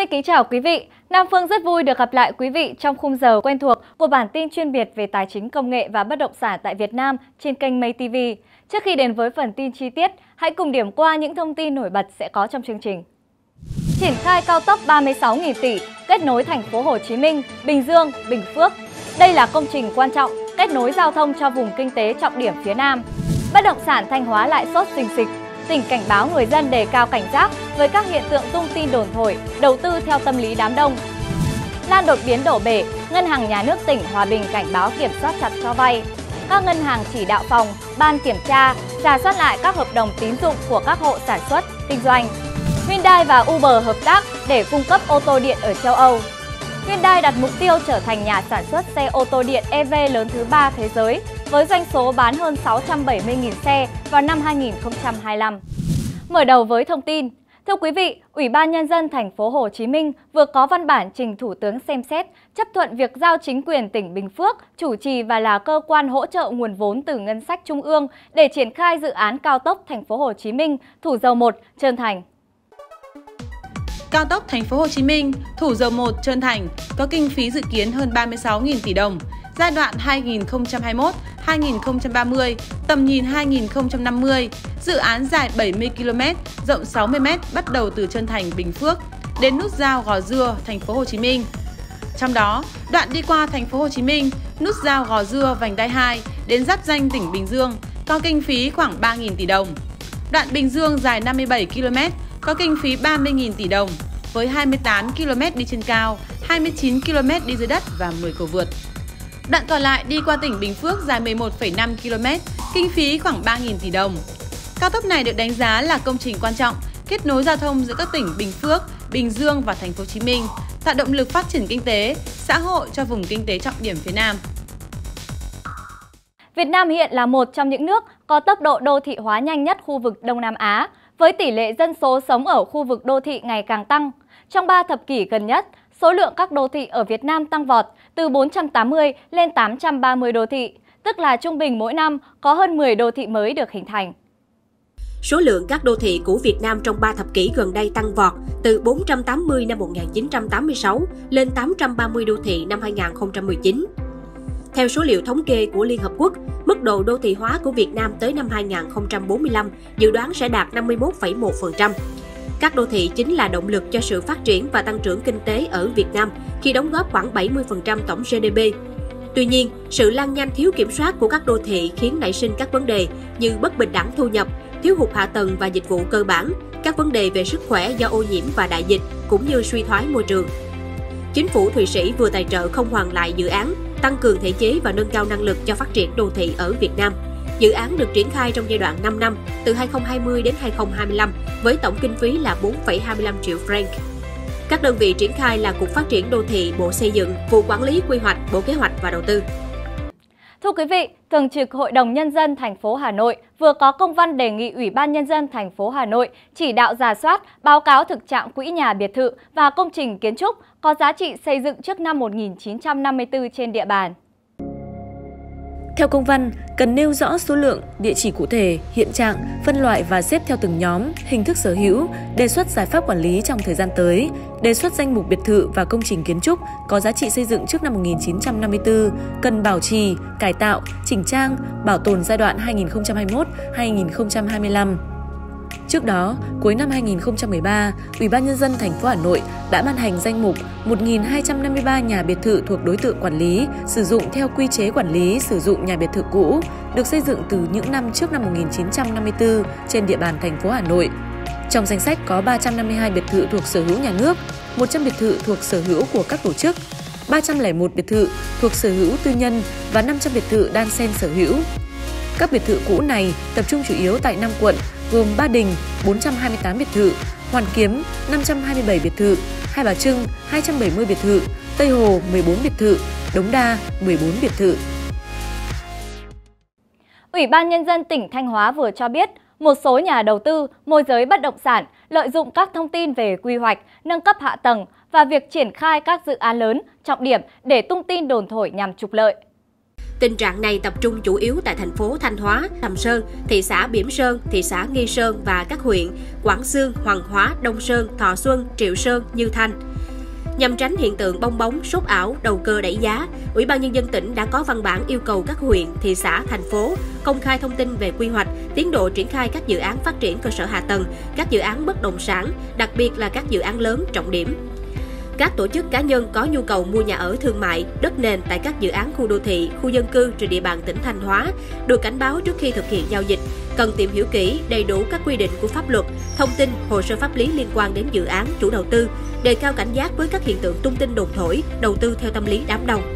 kính chào quý vị. Nam Phương rất vui được gặp lại quý vị trong khung giờ quen thuộc của bản tin chuyên biệt về tài chính công nghệ và bất động sản tại Việt Nam trên kênh Mây TV. Trước khi đến với phần tin chi tiết, hãy cùng điểm qua những thông tin nổi bật sẽ có trong chương trình. Triển khai cao tốc 36.000 tỷ kết nối thành phố Hồ Chí Minh, Bình Dương, Bình Phước. Đây là công trình quan trọng kết nối giao thông cho vùng kinh tế trọng điểm phía Nam. Bất động sản Thanh Hóa lại sốt xình xịch. Tỉnh cảnh báo người dân đề cao cảnh giác với các hiện tượng tung tin đồn thổi, đầu tư theo tâm lý đám đông. Lan đột biến đổ bể, Ngân hàng Nhà nước tỉnh Hòa Bình cảnh báo kiểm soát chặt cho vay. Các ngân hàng chỉ đạo phòng, ban kiểm tra, rà soát lại các hợp đồng tín dụng của các hộ sản xuất, kinh doanh. Hyundai và Uber hợp tác để cung cấp ô tô điện ở châu Âu. Hyundai đặt mục tiêu trở thành nhà sản xuất xe ô tô điện EV lớn thứ 3 thế giới, với doanh số bán hơn 670.000 xe vào năm 2025. Mở đầu với thông tin. Thưa quý vị, Ủy ban Nhân dân thành phố Hồ Chí Minh vừa có văn bản trình Thủ tướng xem xét chấp thuận việc giao chính quyền tỉnh Bình Phước chủ trì và là cơ quan hỗ trợ nguồn vốn từ ngân sách trung ương để triển khai dự án cao tốc thành phố Hồ Chí Minh, Thủ Dầu Một, Trơn Thành. Cao tốc thành phố Hồ Chí Minh, Thủ Dầu Một, Trơn Thành có kinh phí dự kiến hơn 36.000 tỷ đồng, giai đoạn 2021-2030, tầm nhìn 2050, dự án dài 70 km, rộng 60 m bắt đầu từ Trơn Thành, Bình Phước đến nút giao Gò Dưa, thành phố Hồ Chí Minh. Trong đó, đoạn đi qua thành phố Hồ Chí Minh, nút giao Gò Dưa, vành đai 2 đến giáp ranh tỉnh Bình Dương có kinh phí khoảng 3.000 tỷ đồng. Đoạn Bình Dương dài 57 km có kinh phí 30.000 tỷ đồng với 28 km đi trên cao, 29 km đi dưới đất và 10 cầu vượt. Đoạn còn lại đi qua tỉnh Bình Phước dài 11,5 km, kinh phí khoảng 3.000 tỷ đồng. Cao tốc này được đánh giá là công trình quan trọng, kết nối giao thông giữa các tỉnh Bình Phước, Bình Dương và thành phố Hồ Chí Minh, tạo động lực phát triển kinh tế, xã hội cho vùng kinh tế trọng điểm phía Nam. Việt Nam hiện là một trong những nước có tốc độ đô thị hóa nhanh nhất khu vực Đông Nam Á, với tỷ lệ dân số sống ở khu vực đô thị ngày càng tăng. Trong 3 thập kỷ gần nhất, số lượng các đô thị ở Việt Nam tăng vọt từ 480 lên 830 đô thị, tức là trung bình mỗi năm có hơn 10 đô thị mới được hình thành. Số lượng các đô thị của Việt Nam trong 3 thập kỷ gần đây tăng vọt từ 480 năm 1986 lên 830 đô thị năm 2019. Theo số liệu thống kê của Liên Hợp Quốc, mức độ đô thị hóa của Việt Nam tới năm 2045 dự đoán sẽ đạt 51,1%. Các đô thị chính là động lực cho sự phát triển và tăng trưởng kinh tế ở Việt Nam khi đóng góp khoảng 70% tổng GDP. Tuy nhiên, sự lan nhanh thiếu kiểm soát của các đô thị khiến nảy sinh các vấn đề như bất bình đẳng thu nhập, thiếu hụt hạ tầng và dịch vụ cơ bản, các vấn đề về sức khỏe do ô nhiễm và đại dịch cũng như suy thoái môi trường. Chính phủ Thụy Sĩ vừa tài trợ không hoàn lại dự án tăng cường thể chế và nâng cao năng lực cho phát triển đô thị ở Việt Nam. Dự án được triển khai trong giai đoạn 5 năm, từ 2020 đến 2025, với tổng kinh phí là 4,25 triệu franc. Các đơn vị triển khai là Cục Phát triển Đô thị, Bộ Xây dựng, Vụ Quản lý Quy hoạch, Bộ Kế hoạch và Đầu tư. Thưa quý vị, Thường trực Hội đồng Nhân dân thành phố Hà Nội vừa có công văn đề nghị Ủy ban Nhân dân thành phố Hà Nội chỉ đạo rà soát, báo cáo thực trạng quỹ nhà biệt thự và công trình kiến trúc có giá trị xây dựng trước năm 1954 trên địa bàn. Theo công văn, cần nêu rõ số lượng, địa chỉ cụ thể, hiện trạng, phân loại và xếp theo từng nhóm, hình thức sở hữu, đề xuất giải pháp quản lý trong thời gian tới, đề xuất danh mục biệt thự và công trình kiến trúc có giá trị xây dựng trước năm 1954, cần bảo trì, cải tạo, chỉnh trang, bảo tồn giai đoạn 2021-2025. Trước đó, cuối năm 2013, Ủy ban Nhân dân thành phố Hà Nội đã ban hành danh mục 1.253 nhà biệt thự thuộc đối tượng quản lý, sử dụng theo quy chế quản lý sử dụng nhà biệt thự cũ, được xây dựng từ những năm trước năm 1954 trên địa bàn thành phố Hà Nội. Trong danh sách có 352 biệt thự thuộc sở hữu nhà nước, 100 biệt thự thuộc sở hữu của các tổ chức, 301 biệt thự thuộc sở hữu tư nhân và 500 biệt thự đan xen sở hữu. Các biệt thự cũ này tập trung chủ yếu tại 5 quận gồm Ba Đình 428 biệt thự, Hoàn Kiếm 527 biệt thự, Hai Bà Trưng 270 biệt thự, Tây Hồ 14 biệt thự, Đống Đa 14 biệt thự. Ủy ban Nhân dân tỉnh Thanh Hóa vừa cho biết, một số nhà đầu tư, môi giới bất động sản lợi dụng các thông tin về quy hoạch, nâng cấp hạ tầng và việc triển khai các dự án lớn, trọng điểm để tung tin đồn thổi nhằm trục lợi. Tình trạng này tập trung chủ yếu tại thành phố Thanh Hóa, Sầm Sơn, thị xã Bỉm Sơn, thị xã Nghi Sơn và các huyện Quảng Xương, Hoàng Hóa, Đông Sơn, Thọ Xuân, Triệu Sơn, Như Thanh. Nhằm tránh hiện tượng bong bóng, sốt ảo, đầu cơ đẩy giá, Ủy ban Nhân dân tỉnh đã có văn bản yêu cầu các huyện, thị xã, thành phố công khai thông tin về quy hoạch, tiến độ triển khai các dự án phát triển cơ sở hạ tầng, các dự án bất động sản, đặc biệt là các dự án lớn trọng điểm. Các tổ chức cá nhân có nhu cầu mua nhà ở thương mại, đất nền tại các dự án khu đô thị, khu dân cư trên địa bàn tỉnh Thanh Hóa được cảnh báo trước khi thực hiện giao dịch, cần tìm hiểu kỹ, đầy đủ các quy định của pháp luật, thông tin, hồ sơ pháp lý liên quan đến dự án, chủ đầu tư, đề cao cảnh giác với các hiện tượng tung tin đồn thổi, đầu tư theo tâm lý đám đông.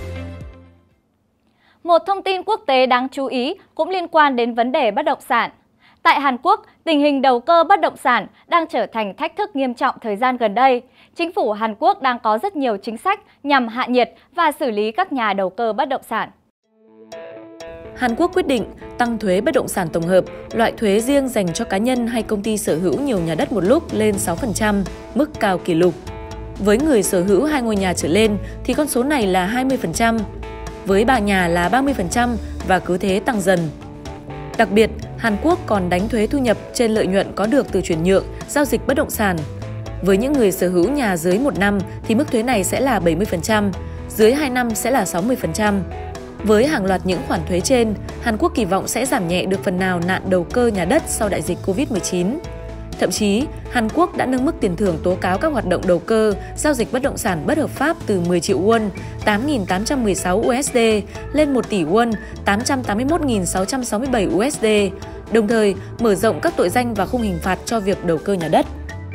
Một thông tin quốc tế đáng chú ý cũng liên quan đến vấn đề bất động sản. Tại Hàn Quốc, tình hình đầu cơ bất động sản đang trở thành thách thức nghiêm trọng thời gian gần đây. Chính phủ Hàn Quốc đang có rất nhiều chính sách nhằm hạ nhiệt và xử lý các nhà đầu cơ bất động sản. Hàn Quốc quyết định tăng thuế bất động sản tổng hợp, loại thuế riêng dành cho cá nhân hay công ty sở hữu nhiều nhà đất một lúc lên 6%, mức cao kỷ lục. Với người sở hữu 2 ngôi nhà trở lên thì con số này là 20%, với 3 nhà là 30% và cứ thế tăng dần. Đặc biệt, Hàn Quốc còn đánh thuế thu nhập trên lợi nhuận có được từ chuyển nhượng, giao dịch bất động sản. Với những người sở hữu nhà dưới 1 năm thì mức thuế này sẽ là 70%, dưới 2 năm sẽ là 60%. Với hàng loạt những khoản thuế trên, Hàn Quốc kỳ vọng sẽ giảm nhẹ được phần nào nạn đầu cơ nhà đất sau đại dịch Covid-19. Thậm chí, Hàn Quốc đã nâng mức tiền thưởng tố cáo các hoạt động đầu cơ, giao dịch bất động sản bất hợp pháp từ 10 triệu won, 8.816 USD lên 1 tỷ won, 881.667 USD, đồng thời mở rộng các tội danh và khung hình phạt cho việc đầu cơ nhà đất.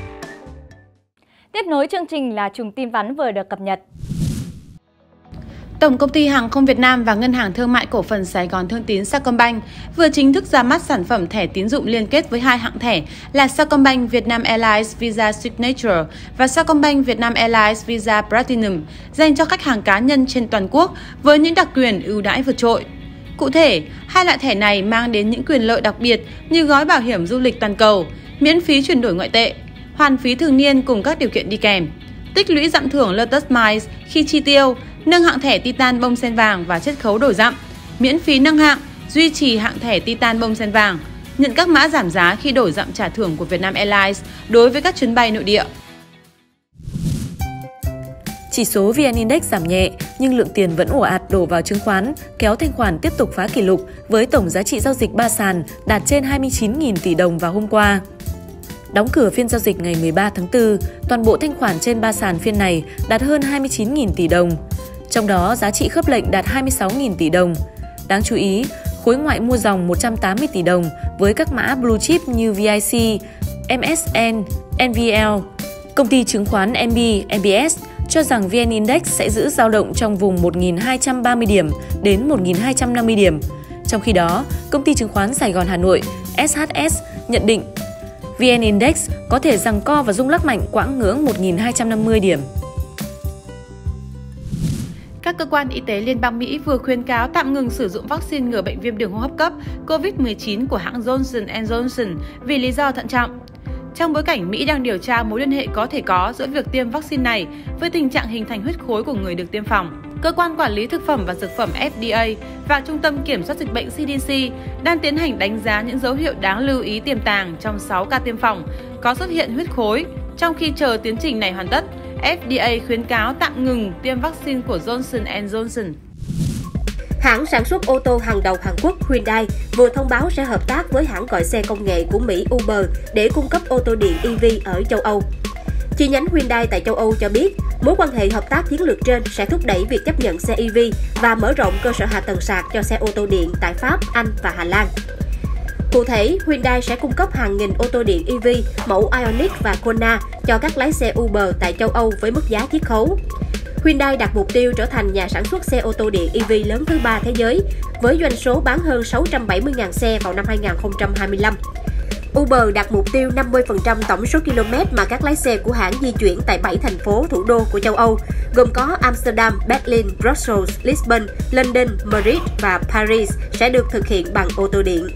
Tiếp nối chương trình là chùm tin vắn vừa được cập nhật. Tổng công ty Hàng không Việt Nam và Ngân hàng Thương mại Cổ phần Sài Gòn Thương tín Sacombank vừa chính thức ra mắt sản phẩm thẻ tín dụng liên kết với 2 hãng thẻ là Sacombank Vietnam Airlines Visa Signature và Sacombank Vietnam Airlines Visa Platinum dành cho khách hàng cá nhân trên toàn quốc với những đặc quyền ưu đãi vượt trội. Cụ thể, 2 loại thẻ này mang đến những quyền lợi đặc biệt như gói bảo hiểm du lịch toàn cầu, miễn phí chuyển đổi ngoại tệ, hoàn phí thường niên cùng các điều kiện đi kèm, tích lũy dặm thưởng Lotus Miles khi chi tiêu, nâng hạng thẻ Titan bông sen vàng và chiết khấu đổi dặm, miễn phí nâng hạng, duy trì hạng thẻ Titan bông sen vàng, nhận các mã giảm giá khi đổi dặm trả thưởng của Vietnam Airlines đối với các chuyến bay nội địa. Chỉ số VN Index giảm nhẹ nhưng lượng tiền vẫn ồ ạt đổ vào chứng khoán, kéo thanh khoản tiếp tục phá kỷ lục với tổng giá trị giao dịch 3 sàn đạt trên 29.000 tỷ đồng vào hôm qua. Đóng cửa phiên giao dịch ngày 13 tháng 4, toàn bộ thanh khoản trên 3 sàn phiên này đạt hơn 29.000 tỷ đồng. Trong đó, giá trị khớp lệnh đạt 26.000 tỷ đồng. Đáng chú ý, khối ngoại mua dòng 180 tỷ đồng với các mã blue chip như VIC, MSN, NVL. Công ty chứng khoán MB, MBS cho rằng VN Index sẽ giữ dao động trong vùng 1.230 điểm đến 1.250 điểm. Trong khi đó, công ty chứng khoán Sài Gòn Hà Nội, SHS nhận định VN Index có thể giằng co và rung lắc mạnh quãng ngưỡng 1.250 điểm. Các cơ quan y tế Liên bang Mỹ vừa khuyến cáo tạm ngừng sử dụng vaccine ngừa bệnh viêm đường hô hấp cấp COVID-19 của hãng Johnson & Johnson vì lý do thận trọng. Trong bối cảnh Mỹ đang điều tra mối liên hệ có thể có giữa việc tiêm vaccine này với tình trạng hình thành huyết khối của người được tiêm phòng, Cơ quan Quản lý Thực phẩm và Dược phẩm FDA và Trung tâm Kiểm soát Dịch bệnh CDC đang tiến hành đánh giá những dấu hiệu đáng lưu ý tiềm tàng trong 6 ca tiêm phòng có xuất hiện huyết khối. Trong khi chờ tiến trình này hoàn tất, FDA khuyến cáo tạm ngừng tiêm vaccine của Johnson & Johnson. Hãng sản xuất ô tô hàng đầu Hàn Quốc Hyundai vừa thông báo sẽ hợp tác với hãng gọi xe công nghệ của Mỹ Uber để cung cấp ô tô điện EV ở châu Âu. Chi nhánh Hyundai tại châu Âu cho biết, mối quan hệ hợp tác chiến lược trên sẽ thúc đẩy việc chấp nhận xe EV và mở rộng cơ sở hạ tầng sạc cho xe ô tô điện tại Pháp, Anh và Hà Lan. Cụ thể, Hyundai sẽ cung cấp hàng nghìn ô tô điện EV mẫu Ioniq và Kona cho các lái xe Uber tại châu Âu với mức giá chiết khấu. Hyundai đặt mục tiêu trở thành nhà sản xuất xe ô tô điện EV lớn thứ 3 thế giới, với doanh số bán hơn 670.000 xe vào năm 2025. Uber đặt mục tiêu 50% tổng số km mà các lái xe của hãng di chuyển tại 7 thành phố thủ đô của châu Âu, gồm có Amsterdam, Berlin, Brussels, Lisbon, London, Madrid và Paris sẽ được thực hiện bằng ô tô điện.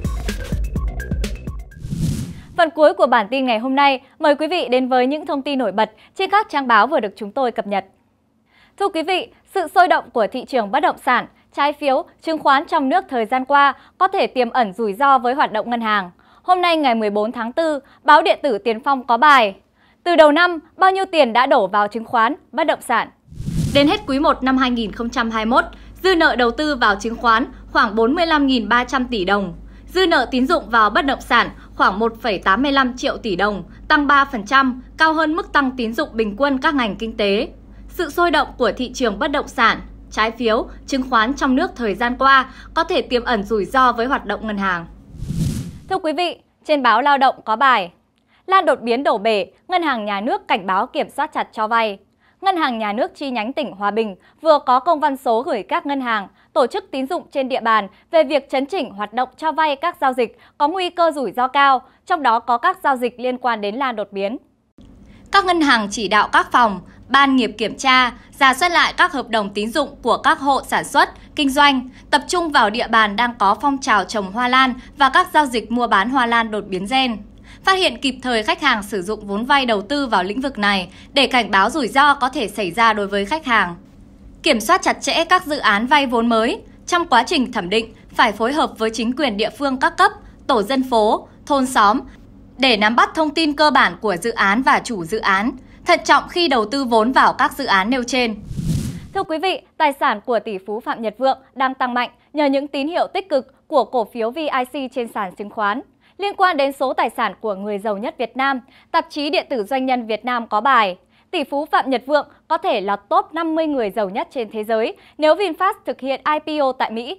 Phần cuối của bản tin ngày hôm nay, mời quý vị đến với những thông tin nổi bật trên các trang báo vừa được chúng tôi cập nhật. Thưa quý vị, sự sôi động của thị trường bất động sản, trái phiếu, chứng khoán trong nước thời gian qua có thể tiềm ẩn rủi ro với hoạt động ngân hàng. Hôm nay ngày 14 tháng 4, báo điện tử Tiền Phong có bài Từ đầu năm, bao nhiêu tiền đã đổ vào chứng khoán, bất động sản? Đến hết quý 1 năm 2021, dư nợ đầu tư vào chứng khoán khoảng 45.300 tỷ đồng. Dư nợ tín dụng vào bất động sản khoảng 1,85 triệu tỷ đồng, tăng 3%, cao hơn mức tăng tín dụng bình quân các ngành kinh tế. Sự sôi động của thị trường bất động sản, trái phiếu, chứng khoán trong nước thời gian qua có thể tiềm ẩn rủi ro với hoạt động ngân hàng. Thưa quý vị, trên báo Lao động có bài Lan đột biến đổ bể, Ngân hàng Nhà nước cảnh báo kiểm soát chặt cho vay. Ngân hàng Nhà nước chi nhánh tỉnh Hòa Bình vừa có công văn số gửi các ngân hàng, tổ chức tín dụng trên địa bàn về việc chấn chỉnh hoạt động cho vay các giao dịch có nguy cơ rủi ro cao, trong đó có các giao dịch liên quan đến lan đột biến. Các ngân hàng chỉ đạo các phòng, ban nghiệp kiểm tra, rà soát lại các hợp đồng tín dụng của các hộ sản xuất, kinh doanh, tập trung vào địa bàn đang có phong trào trồng hoa lan và các giao dịch mua bán hoa lan đột biến gen. Phát hiện kịp thời khách hàng sử dụng vốn vay đầu tư vào lĩnh vực này để cảnh báo rủi ro có thể xảy ra đối với khách hàng. Kiểm soát chặt chẽ các dự án vay vốn mới. Trong quá trình thẩm định, phải phối hợp với chính quyền địa phương các cấp, tổ dân phố, thôn xóm để nắm bắt thông tin cơ bản của dự án và chủ dự án, thận trọng khi đầu tư vốn vào các dự án nêu trên. Thưa quý vị, tài sản của tỷ phú Phạm Nhật Vượng đang tăng mạnh nhờ những tín hiệu tích cực của cổ phiếu VIC trên sàn chứng khoán. Liên quan đến số tài sản của người giàu nhất Việt Nam, tạp chí điện tử Doanh nhân Việt Nam có bài Tỷ phú Phạm Nhật Vượng có thể lọt top 50 người giàu nhất trên thế giới nếu VinFast thực hiện IPO tại Mỹ.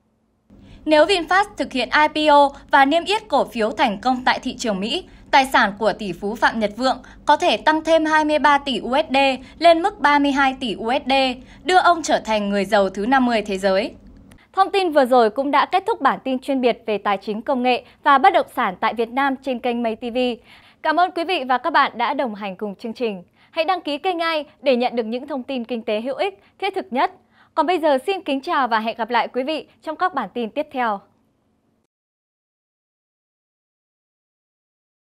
Nếu VinFast thực hiện IPO và niêm yết cổ phiếu thành công tại thị trường Mỹ, tài sản của tỷ phú Phạm Nhật Vượng có thể tăng thêm 23 tỷ USD lên mức 32 tỷ USD, đưa ông trở thành người giàu thứ 50 thế giới. Thông tin vừa rồi cũng đã kết thúc bản tin chuyên biệt về tài chính công nghệ và bất động sản tại Việt Nam trên kênh Mây TV. Cảm ơn quý vị và các bạn đã đồng hành cùng chương trình. Hãy đăng ký kênh ngay để nhận được những thông tin kinh tế hữu ích, thiết thực nhất. Còn bây giờ xin kính chào và hẹn gặp lại quý vị trong các bản tin tiếp theo.